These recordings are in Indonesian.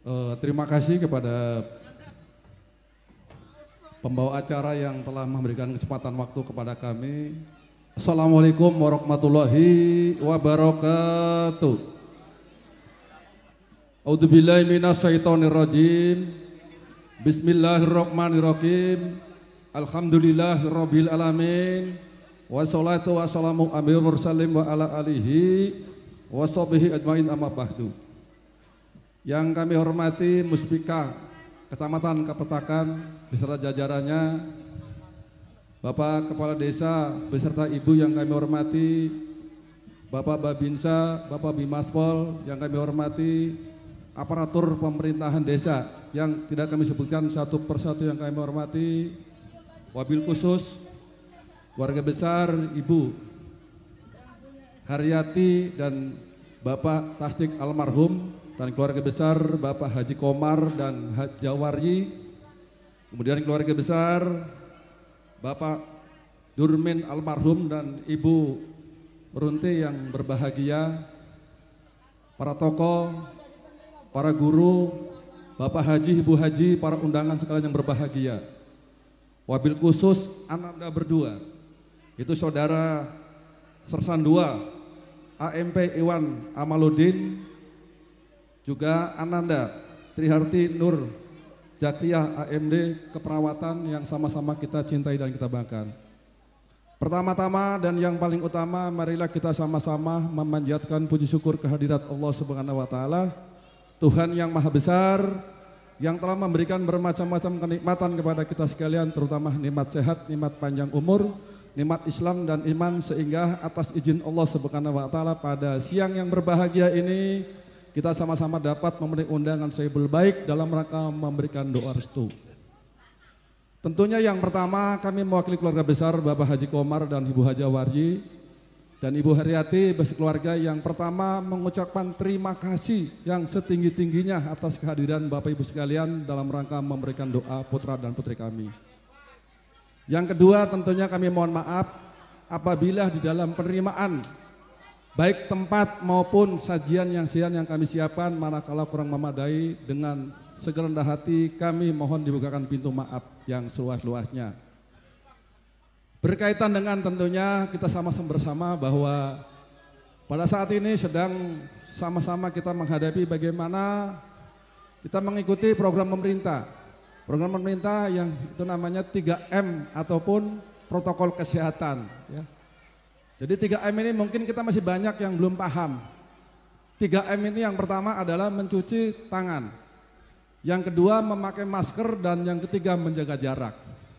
Terima kasih kepada pembawa acara yang telah memberikan kesempatan waktu kepada kami. Assalamualaikum warahmatullahi wabarakatuh. A'udzubillahi minasyaitonirrajim. Bismillahirrahmanirrahim. Alhamdulillahirabbil alamin. Wassalatu wassalamu ala mursalin wa ala alihi washabihi ajmain amma ba'du. Yang kami hormati Muspika Kecamatan Kapetakan beserta jajarannya, Bapak Kepala Desa beserta Ibu yang kami hormati, Bapak Babinsa, Bapak Bimaspol yang kami hormati, aparatur pemerintahan desa yang tidak kami sebutkan satu persatu yang kami hormati, wabil khusus warga besar Ibu Haryati dan Bapak Tasdik almarhum, dan keluarga besar Bapak Haji Komar dan Haji Jawaryi, kemudian keluarga besar Bapak Durmin almarhum dan Ibu Runti yang berbahagia, para tokoh, para guru, Bapak Haji, Ibu Haji, para undangan sekalian yang berbahagia. Wabil khusus Ananda berdua, itu saudara Sersan II AMP Iwan Amaluddin, juga Ananda Triharti Nur Zakriyah AMD keperawatan yang sama-sama kita cintai dan kita banggakan. Pertama-tama dan yang paling utama, marilah kita sama-sama memanjatkan puji syukur kehadirat Allah Subhanahu wa taala, Tuhan yang Maha Besar, yang telah memberikan bermacam-macam kenikmatan kepada kita sekalian, terutama nikmat sehat, nikmat panjang umur, nikmat Islam dan iman, sehingga atas izin Allah Subhanahu wa taala pada siang yang berbahagia ini kita sama-sama dapat memenuhi undangan Sayyidul Baik dalam rangka memberikan doa restu. Tentunya yang pertama kami mewakili keluarga besar Bapak Haji Komar dan Ibu Haji Jawaryi dan Ibu Haryati beserta keluarga yang pertama mengucapkan terima kasih yang setinggi-tingginya atas kehadiran Bapak Ibu sekalian dalam rangka memberikan doa putra dan putri kami. Yang kedua, tentunya kami mohon maaf apabila di dalam penerimaan baik tempat maupun sajian yang kami siapkan manakala kurang memadai, dengan segenap hati kami mohon dibukakan pintu maaf yang seluas-luasnya. Berkaitan dengan tentunya kita sama-sama bersama bahwa pada saat ini sedang sama-sama kita menghadapi bagaimana kita mengikuti program pemerintah. Program pemerintah yang itu namanya 3M ataupun protokol kesehatan, ya. Jadi 3M ini mungkin kita masih banyak yang belum paham. 3M ini yang pertama adalah mencuci tangan, yang kedua memakai masker, dan yang ketiga menjaga jarak.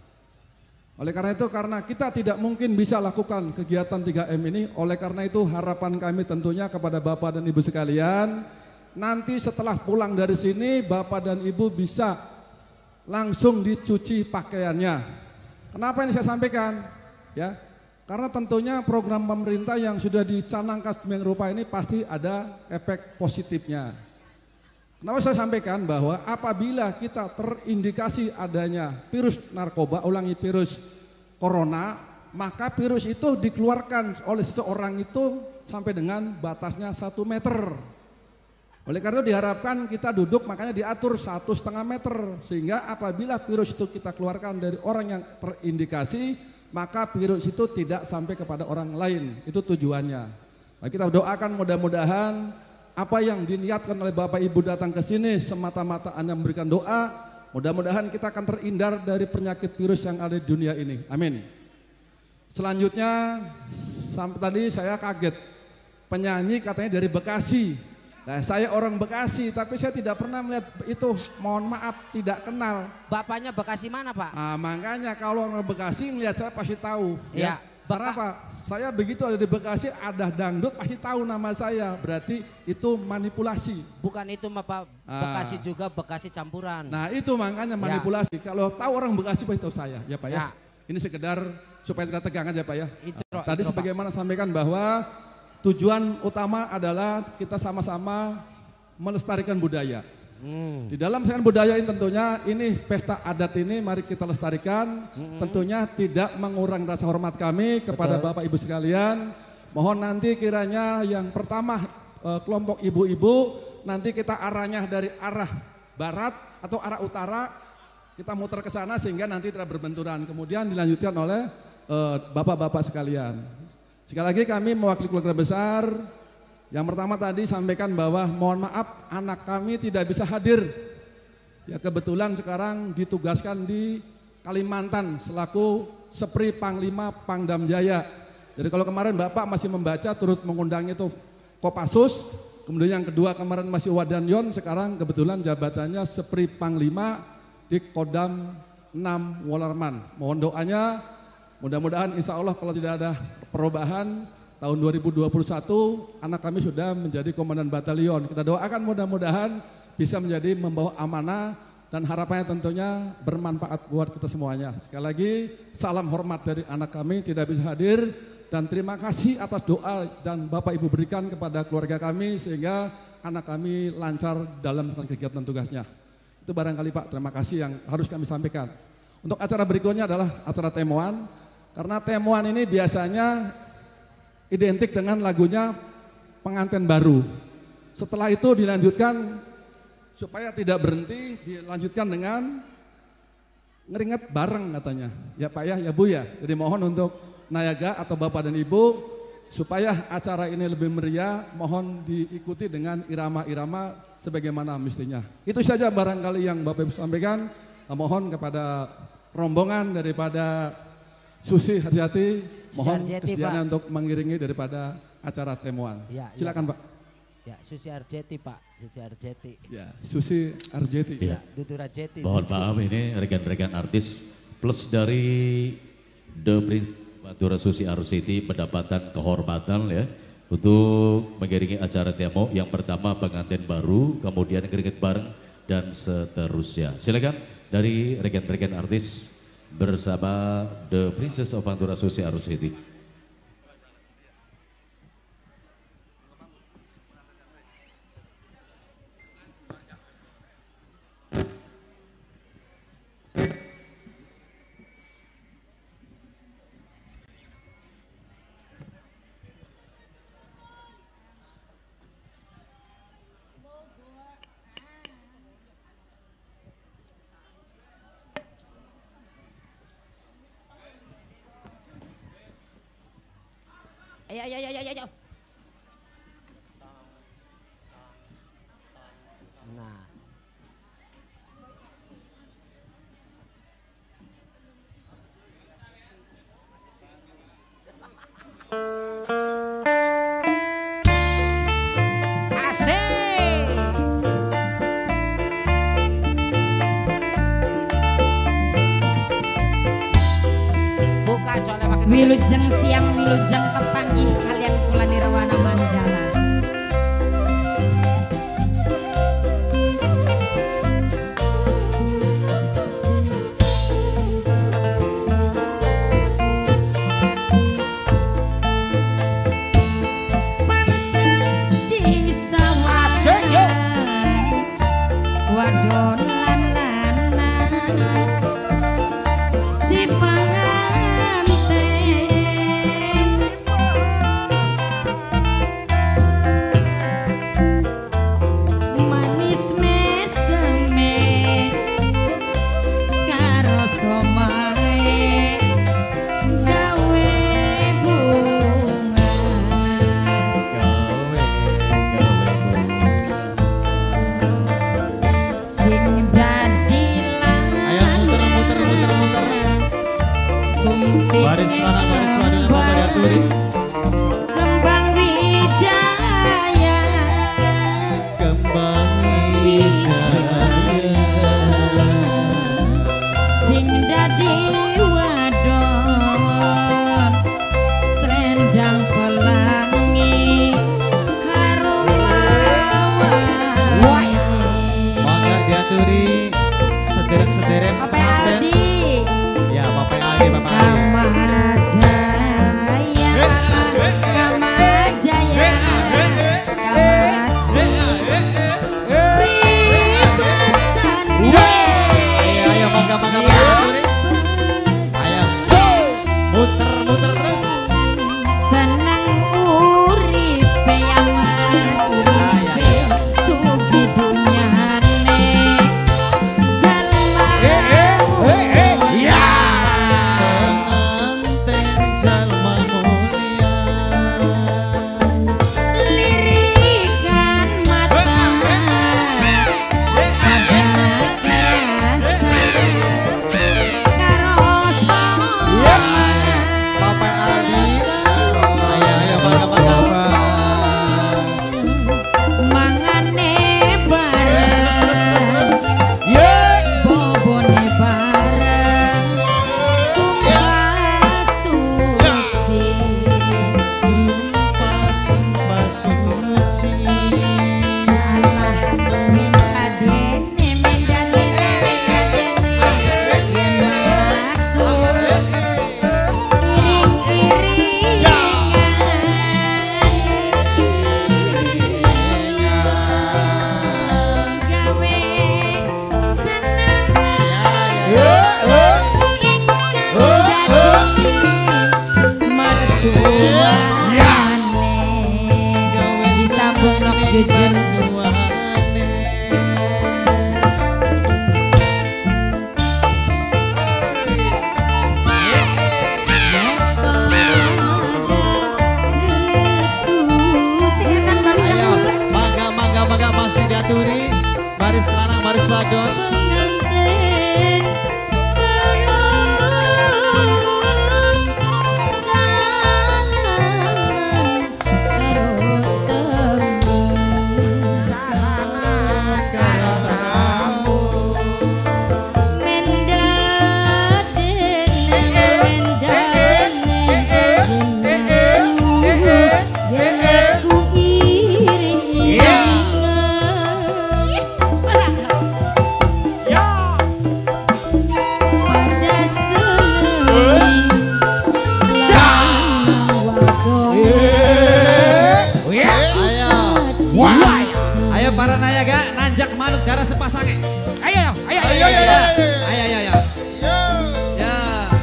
Oleh karena itu, karena kita tidak mungkin bisa lakukan kegiatan 3M ini, oleh karena itu harapan kami tentunya kepada Bapak dan Ibu sekalian, nanti setelah pulang dari sini Bapak dan Ibu bisa langsung dicuci pakaiannya. Kenapa ini saya sampaikan? Ya, karena tentunya program pemerintah yang sudah dicanangkan sedemikian rupa ini pasti ada efek positifnya. Kenapa saya sampaikan bahwa apabila kita terindikasi adanya virus narkoba, virus corona, maka virus itu dikeluarkan oleh seseorang itu sampai dengan batasnya 1 meter. Oleh karena itu diharapkan kita duduk, makanya diatur 1,5 meter, sehingga apabila virus itu kita keluarkan dari orang yang terindikasi, maka virus itu tidak sampai kepada orang lain. Itu tujuannya. Nah, kita doakan mudah-mudahan apa yang diniatkan oleh Bapak Ibu datang ke sini semata-mata hanya memberikan doa, mudah-mudahan kita akan terhindar dari penyakit virus yang ada di dunia ini. Amin. Selanjutnya, sampai tadi saya kaget, penyanyi katanya dari Bekasi. Nah, saya orang Bekasi, tapi saya tidak pernah melihat itu, mohon maaf, tidak kenal. Bapaknya Bekasi mana, Pak? Nah, makanya kalau orang Bekasi melihat saya pasti tahu. Ya. Karena apa? Saya begitu ada di Bekasi, ada dangdut pasti tahu nama saya, berarti itu manipulasi. Bukan itu, Pak. Bekasi juga Bekasi campuran. Nah, itu makanya manipulasi. Kalau tahu orang Bekasi pasti tahu saya, ya Pak ya. Ini sekedar supaya tidak tegang aja Pak ya. Tadi sebagaimana sampaikan bahwa tujuan utama adalah kita sama-sama melestarikan budaya. Di dalam melestarikan budaya ini tentunya ini pesta adat ini mari kita lestarikan. Tentunya tidak mengurangi rasa hormat kami kepada Bapak Ibu sekalian. Mohon nanti kiranya yang pertama kelompok ibu-ibu nanti kita arahnya dari arah barat atau arah utara, kita muter ke sana sehingga nanti tidak berbenturan. Kemudian dilanjutkan oleh bapak-bapak sekalian. Sekali lagi kami mewakili keluarga besar. Yang pertama tadi sampaikan bahwa mohon maaf anak kami tidak bisa hadir. Ya kebetulan sekarang ditugaskan di Kalimantan selaku Sepri Panglima Pangdam Jaya. Jadi kalau kemarin Bapak masih membaca turut mengundang itu Kopassus, kemudian yang kedua kemarin masih Wadanyon, sekarang kebetulan jabatannya Sepri Panglima di Kodam 6 Wolerman. Mohon doanya, mudah-mudahan insya Allah kalau tidak ada perubahan, tahun 2021 anak kami sudah menjadi komandan batalion. Kita doakan mudah-mudahan bisa menjadi membawa amanah dan harapannya tentunya bermanfaat buat kita semuanya. Sekali lagi salam hormat dari anak kami tidak bisa hadir dan terima kasih atas doa dan Bapak Ibu berikan kepada keluarga kami sehingga anak kami lancar dalam kegiatan tugasnya. Itu barangkali Pak, terima kasih yang harus kami sampaikan. Untuk acara berikutnya adalah acara temuan, karena temuan ini biasanya identik dengan lagunya pengantin baru. Setelah itu dilanjutkan supaya tidak berhenti, dilanjutkan dengan ngeringet bareng katanya. Ya Pak ya, ya Bu ya. Jadi mohon untuk Nayaga atau Bapak dan Ibu supaya acara ini lebih meriah, mohon diikuti dengan irama-irama sebagaimana mestinya. Itu saja barangkali yang Bapak Ibu sampaikan. Mohon kepada rombongan daripada Susi Harjati, mohon kesediaannya untuk mengiringi daripada acara temuan. Ya, silakan ya. Pak. Ya, Susi Arjeti Pak, Susi Arjeti. Ya, Susi Arjeti. Ya. Dutur Arjeti. Mohon maaf ini rekan-rekan artis plus dari The Prince Pantura Susi Arjeti mendapatkan kehormatan ya untuk mengiringi acara temu yang pertama pengantin baru, kemudian keringet bareng dan seterusnya. Silakan dari rekan-rekan artis bersama The Princess of Pantura Susi Arjeti. Ayo. Nah. Wilujeng siang, wilujeng kepanggih kalian kula nirwana mandala. Pantes di sawah wadon lan-lanan si baris anak baris wadil Bapak diaturi. Kembang wijaya, kembang wijaya, sing dadi wadon, selendang pelangi, harum lawan. Mangga diaturi sederek-sederek Bapak Aldi. Ya Bapak Aldi, Bapak Aldi. Ramadan Bung Nok Jejen. Mangga masih diaturi baris lanang baris wadon. Ayo para nayaga nanjak maluk darah sepasangnya. Ayo. Ya.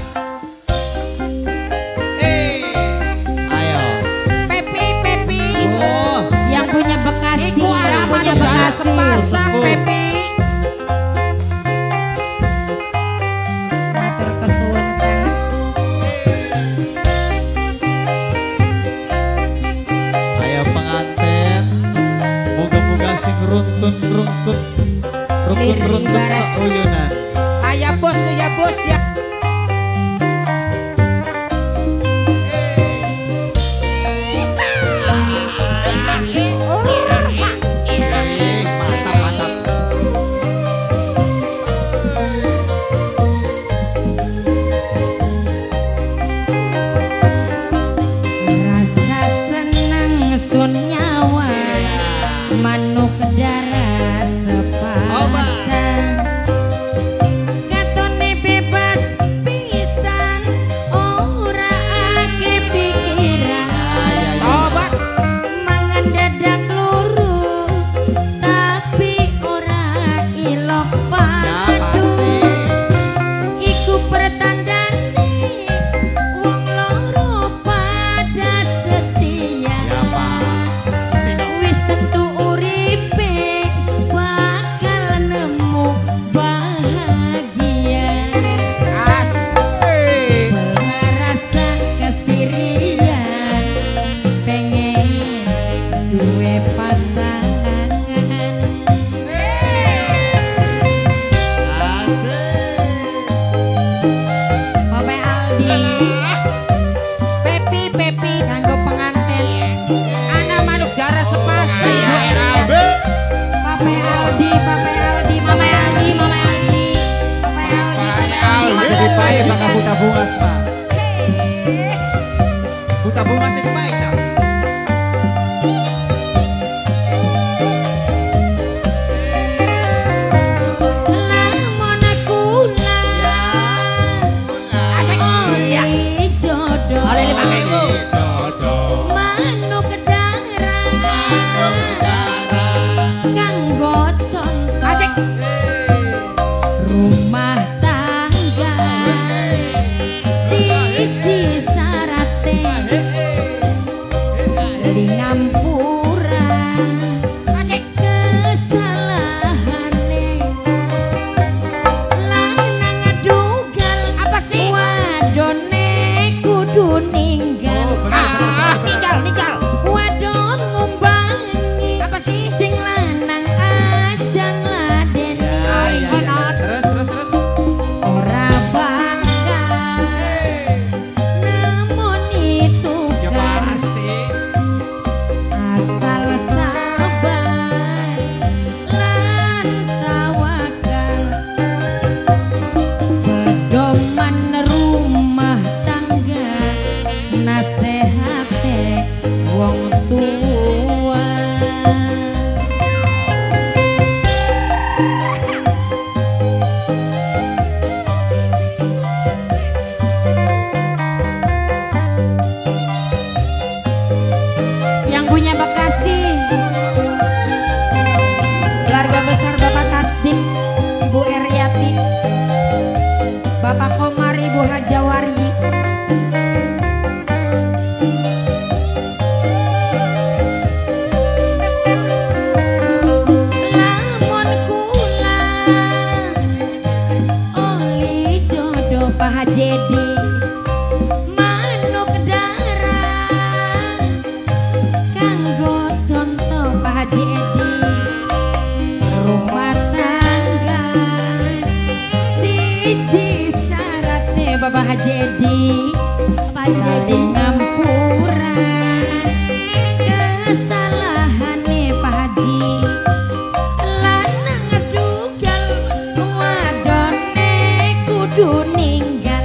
Ayo. Pepi. Oh. Yang punya Bekasi, yang punya Darah Bekasi. sepasang Pepi. Matur kesuwun sangat. Ayo pengantin. Moga-moga sing runtun sauyunan. Ayah bosku ya bos ya. Asik. Mantap. Rasa senang sun nyawa, manuk darah sepasang. Katone bebas pisan, ora ake pikiran. Obat. Mangan dadak loro, tapi ora ilok Ya pasti. Iku pertandane wong loro pada setia. Ya pasti. Wis tentu uripe bakal nemu bahagia. Asik. Rasa kesirian pengen duwe pasangan. Asik. Bapak Aldi Pepi. kanggo pengantin. Anak manuk darah sepasang. Bapak Aldi, Mama Aldi. Jadi baik maka buta bungas pak. Buta bungas ini baik tak? Lamun kula Asik. Ya. jodoh Oleh 5.000. manuk darah kanggo contoh Asik. rumah tangga siji sarate lingampura Asik. kesalahane lanang dugal Apa sih? wadone kudu ninggal Tinggal. wadon ngumbangi Apa sih? Haji Edi rumah tangga siji syaratnya Bapak Haji Edi saling ngampuran kesalahannya Pak Haji lanang ngedugal wadone kudu ninggal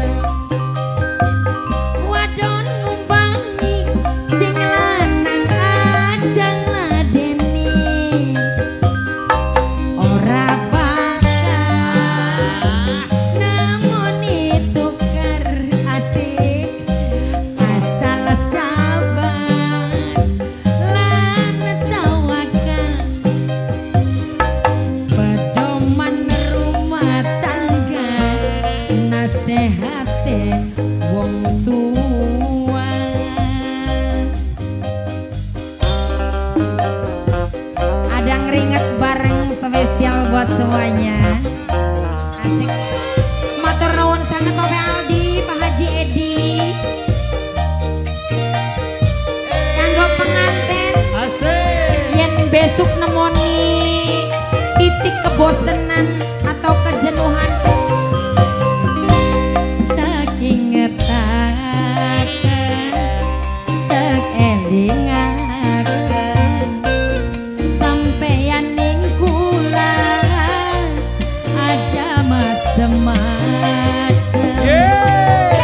wadon ngumpangi sing lanang aja ngladeni ora bakal namun itu kar asik asal sabar lan tawakal pedoman rumah tangga nasehate wong tua ada ngeringet bareng spesial buat semuanya asik matur nuwun sangat Pak Aldi Pak Haji Edi kanggo pengantin Asik. yang besok nemoni titik kebosanan atau kejenuhan tak ingetaken tak elingaken sampeyan ning kula aja macem-macem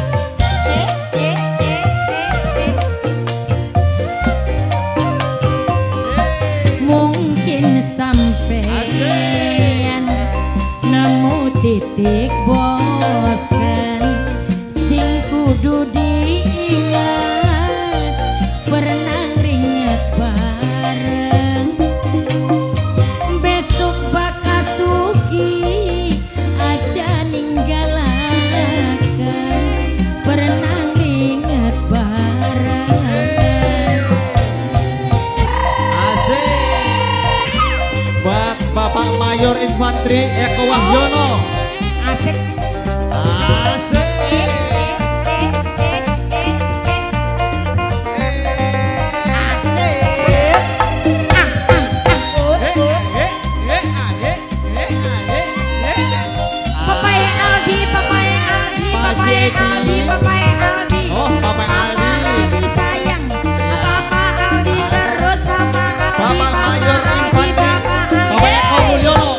mungkin sampeyan nemu titik bosan sing kudu diingat pernah ringet bareng besok bakal suki aja ninggalakan pernah ringet bareng Asik. Buat Bapak Mayor Infanteri Eko Wahyono. asik Asik. Papai Aldi, Papai Aldi, Papai Aldi, Papai Aldi. Oh, Papai Aldi. Papa Aldi sayang, Papa Aldi terus Papa Aldi. Bapak Mayor Papa Aldi, Infanteri Papa Aldi. Bapak Eko Mulyono.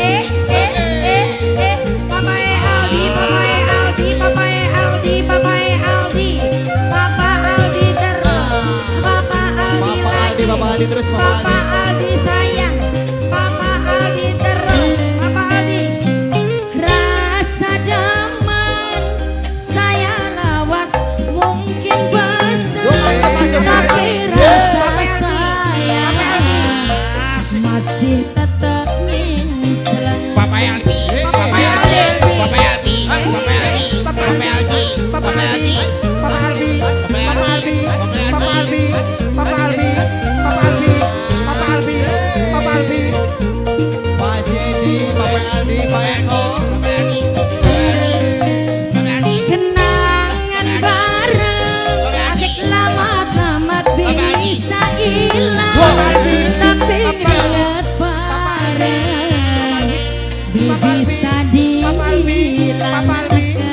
Papai Aldi, Papai Aldi, Papai Aldi, Papai Aldi. Papa Aldi terus, Papa Aldi Papa Aldi, lagi. Papa Aldi terus, Papa Papa Aldi. Aldi sayang, Papa Aldi terus, Papa Aldi. Rasa daman saya lawas mungkin besar, tapi rasa sayang masih tetap ngincelan. Papai Aldi, Papai Aldi, Papai Aldi, Papai Aldi, Papai Aldi, Papai Aldi, Papai Aldi, Papai Aldi, Papai Aldi, Papai Aldi, Papai Aldi, Papai Aldi, Papai Aldi, Pak Jadi, Bapak Aldi, Pak Eko. Papai Aldi, Papai Aldi, Kenangan bareng asik lamat-lamat bisa hilang, tapi ingat bareng bisa dihilangkan.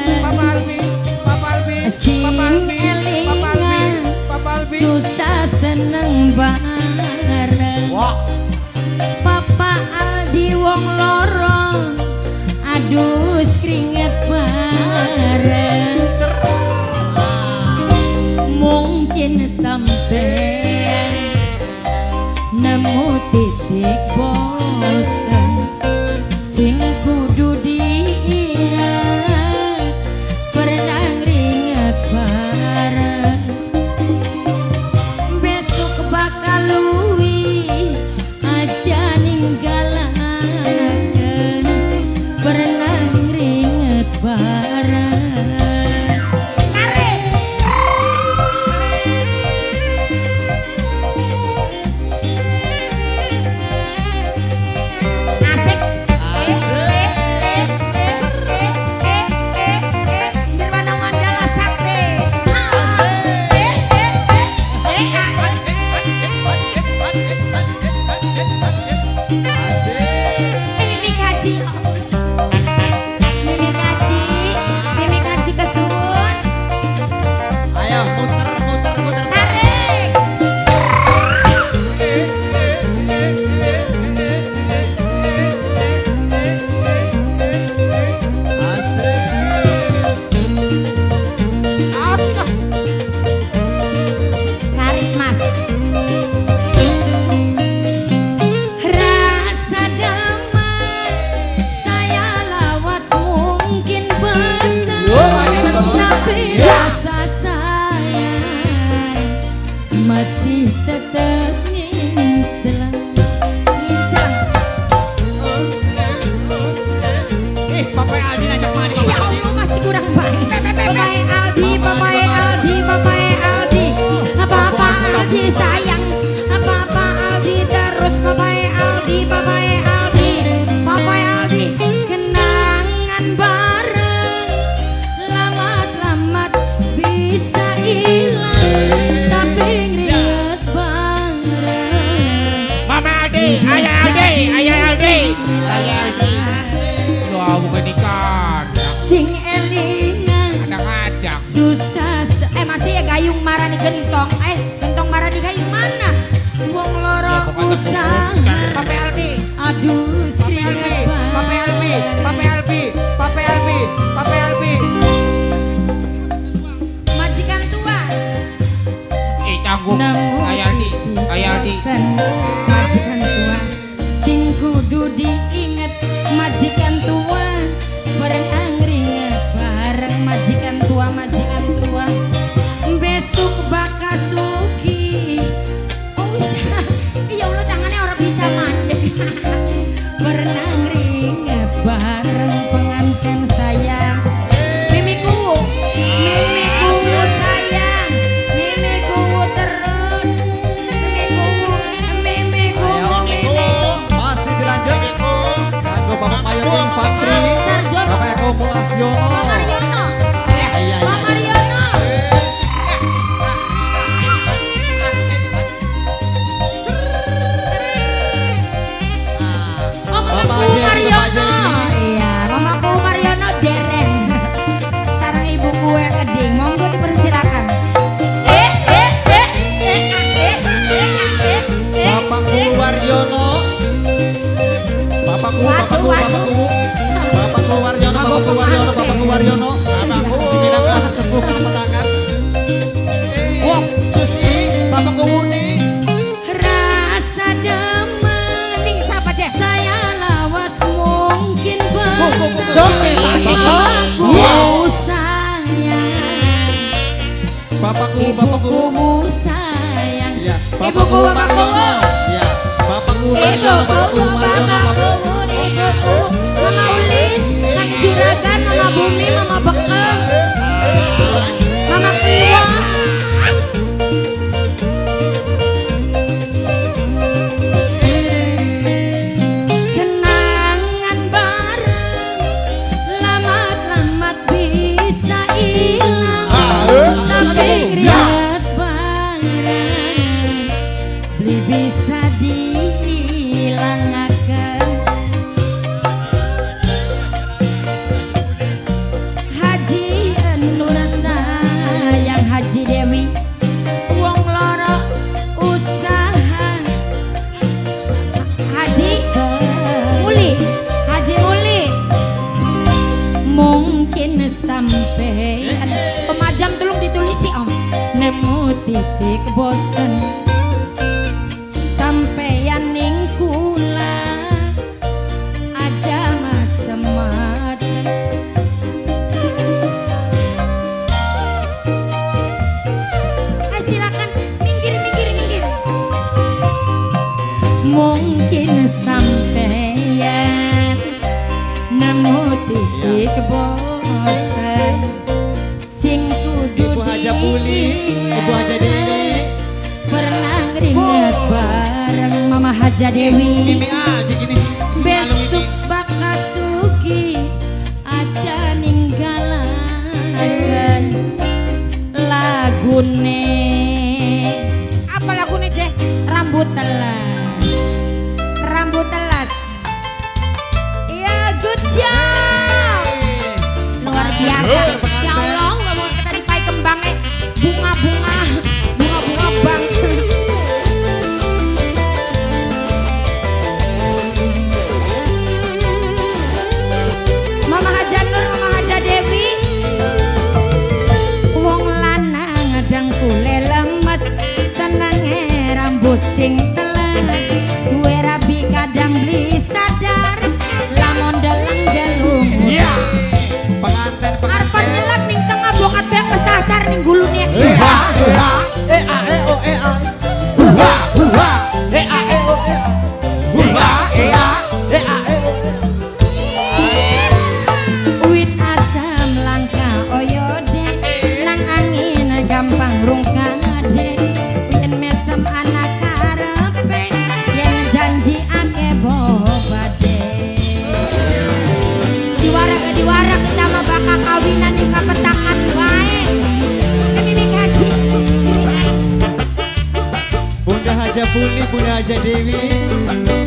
Sing elingan susah seneng bareng. Papa Aldi wong loro adus keringet bareng. Mungkin sampean nemu titik bosan sing kudu diingat pernah ringet bareng besok bakal luwi aja ninggalaken pernah ringet bareng. Wah, bukan ikan. Sing elingan Kadang-kadang. susah masih ya gayung marani gentong. Gentong marani gayung mana? Wong loro usaha. Pape Albi. Aduh, Pape Albi. majikan tua. Canggung. Ayaldi. Majikan tua sing kudu diinget, majikan tua bareng angringet, bareng majikan tua besok bakasuki. Oh ya Allah, tangannya orang bisa mandek. Berenang ringet bareng pengantin sayang. Mimiku sayang, mimiku terus, mimiku. Masih dilanjut. Kanggo Bapak Mayor Infantri. Sarjono. Bapak Eko Mulahyono. Pak Mariono. Iya. Pak Mariono. Mamaku Mariono. Iya, Mamaku Mariono deren. Sarang ibu gue keding, monggo dipersilakan. Bapakku Waryono. Bapakku Waryono. Sembilan kelas sesepuh kepetangan. Wah, Susi, Bapakku Wuni. Rasa demen siapa cek? Saya lawas mungkin Bapakku sayang. Bapakku. Ibuku sayang. Iya, Ibuku Maryono. Iya, Bapakku Waryono, Bapakku Maryono, Bapakku. Ibuku, Mama Ulis, Kang Juragan, Mama Bumi, Mama Bekel, Mama Kuwa. Kenangan bareng, lamat-lamat bisa hilang, tapi riat bareng, beli bisa dihilangkan. Haji Nur sayang Haji Dewi, wong loro usaha. Haji Muli mungkin sampean pemajam tolong ditulisi om, nemu titik bosen sampean ning kula aja macem-macem. Silakan minggir. Mungkin sampean nemu titik bosen sing kudu Ibu Haja Puli, Ibu Haja Dewi. pernah ringet bareng Mama Haja Dewi. Mimi A, gini sih. Besok bakasuki aja ninggalakan lagune. Apa lagune ceh? Rambut telas. Iya, good job. Luar biasa. Ya Allah, nggak mau kita dipai kembangnya bunga-bunga bang. Mama Haja Nur, Mama Haja Dewi. Wong lanang ngadang kule lemes, senenge rambut sing teles. Gue rabi kadang beli sadar, lamun deleng-delung. Iya. Pengantin. Arpan nyelak ning tengah bokat beak kesasar ning gulune. Wit asam langka oyode, nang angin gampang rungkade. Yen mesem anak karepe, yen janji ake bobade. Diwara kita mah bakal kawinan ning kapetangan wae. Ini Haji. Bunda Haja Puli, Bunda Haja Dewi.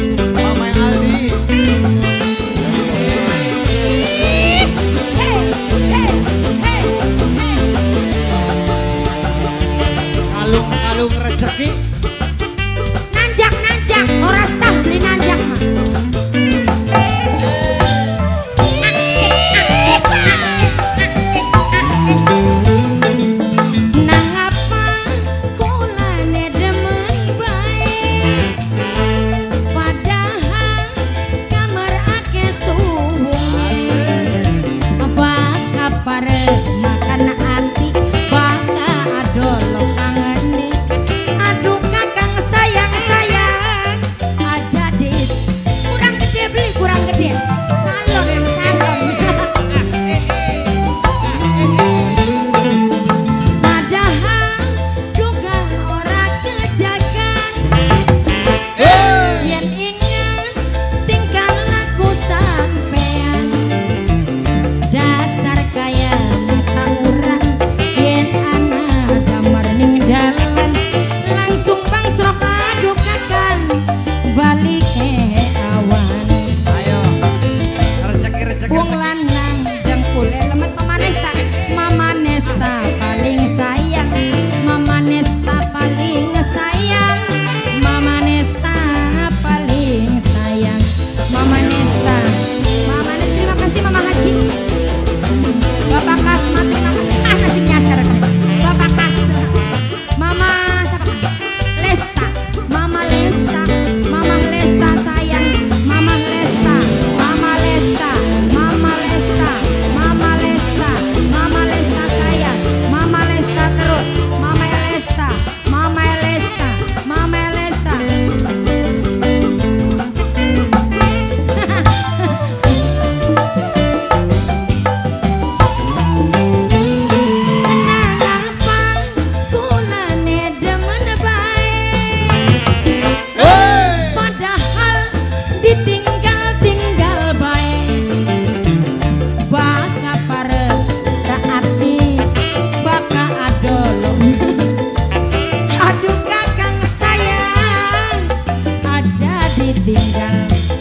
tinggal.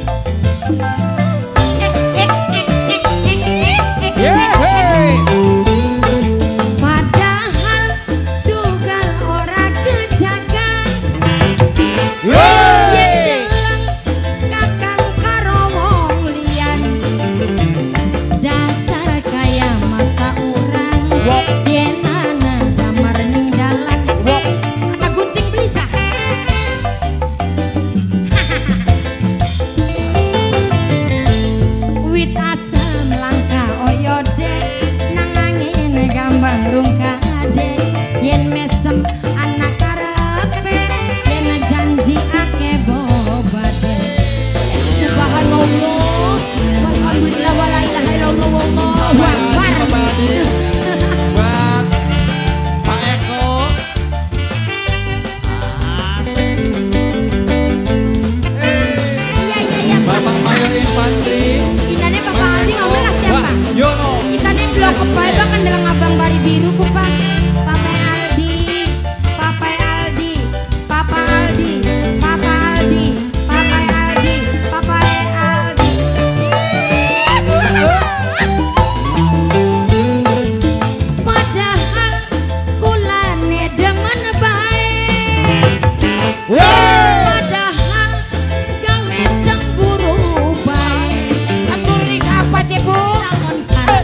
Padahal dugal ora kejagan. Yen kakang karo wong liyan, dasar kaya mata urang. Yen ana damar ning dalan, ana gunting belicah. Wit asem langka oyode, nang angin gampang rungkade. Yen mesem anak karepe, yen janji ake bobade. Subhanallah, walhamdulillah, wala ilaha illallah, wallahu akbar. Buat Pak Eko. Asik. Iya, Bapak Mayor Infantri. Kitanya Bapak Aldi ngomong lah siapa? Yono. Kitanya blok kebayang kan dalam abang bari biru ku Pak. Papa Aldi, Papa Aldi, Papa Aldi, Papa Aldi, Papa Aldi, Papa Aldi. Padahal kulane demen bae. Padahal gawe cemburu bae. Campur di siapa cebu? Lamun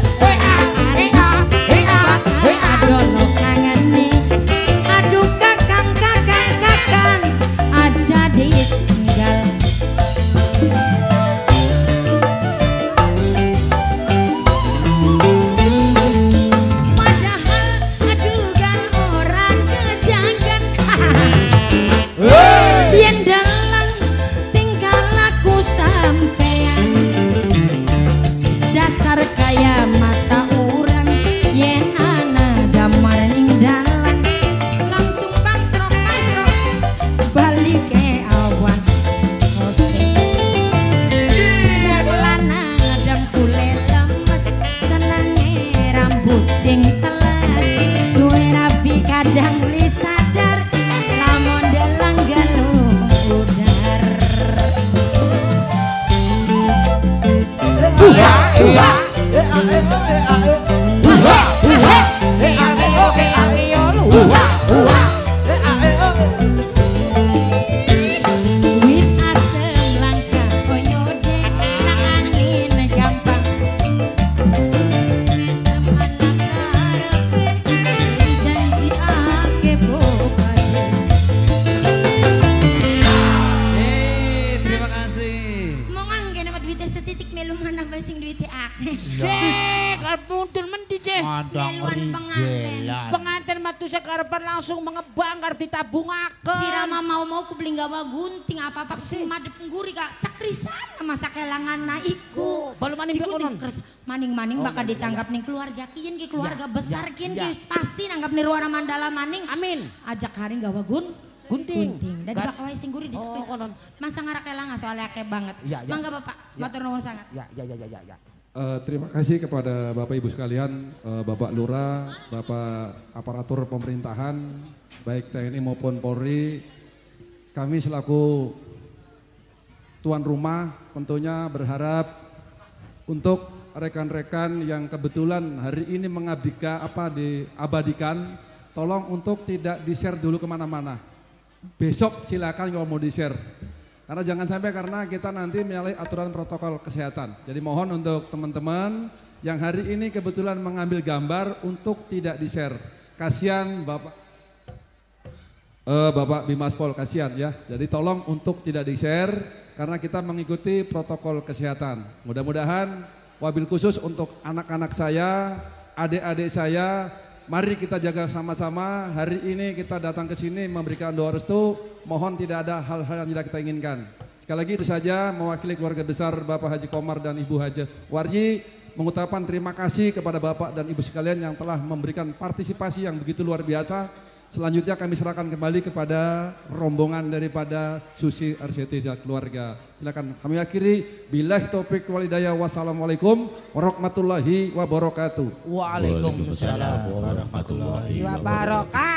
adono kangene. Aduh kakang aja ditinggal. Padahal adugan orang kejagan. Yen dalang tinggal aku sampean, dasar kaya mata urang. Yen ana damar ning dalan, langsung bangsrok balik ke awan. Lanang ngadang kule lemes, senenge rambut sing teles. Duwe rapi kadang beli sadar, lamun dalang galung udar. Wit asem langka oyode, nang angin gampang. Mesem anak karepe, janji ake bobade. Terima kasih. Mau ngangge dapat duitnya setitik melu mana bae sing duitnya akeh. Cek, mundur menti cek. Meluan penganten. Pengantin matu sekarepan langsung mengebang karep ditabungaken. Si Rama mau ku beli gawa gunting apa-apa sing madep ngguri Kak. Sakrisan masa kelangan naiku. Balu maning konon. Maning-maning bakal ditangkap ning keluarga kieu ge keluarga besar kieu pasti nanggap ning Ruara Mandala maning. Amin. Ajak haring gawa gunting. Dan bakal wae sing guri di konon. Masa ngarakela soalnya akeh banget. Mangga Bapak, matur nuwun sangat. Ya. Terima kasih kepada Bapak Ibu sekalian, Bapak Lurah, Bapak aparatur pemerintahan, baik TNI maupun Polri. Kami selaku tuan rumah tentunya berharap untuk rekan-rekan yang kebetulan hari ini diabadikan, tolong untuk tidak di-share dulu kemana-mana. Besok silakan kalau mau di-share. Karena jangan sampai karena kita nanti menyalahi aturan protokol kesehatan. Jadi mohon untuk teman-teman yang hari ini kebetulan mengambil gambar untuk tidak di-share. Kasihan Bapak Bimas Pol, kasihan ya. Jadi tolong untuk tidak di-share karena kita mengikuti protokol kesehatan. Mudah-mudahan wabil khusus untuk anak-anak saya, adik-adik saya, mari kita jaga sama-sama. Hari ini kita datang ke sini memberikan doa restu. Mohon tidak ada hal-hal yang tidak kita inginkan. Sekali lagi itu saja mewakili keluarga besar Bapak Haji Komar dan Ibu Haji Warji mengucapkan terima kasih kepada Bapak dan Ibu sekalian yang telah memberikan partisipasi yang begitu luar biasa. Selanjutnya kami serahkan kembali kepada rombongan daripada Susi RCT dan keluarga. Silakan kami akhiri. Billahi taufik wal hidayah. Wassalamualaikum warahmatullahi wabarakatuh. Waalaikumsalam warahmatullahi wabarakatuh.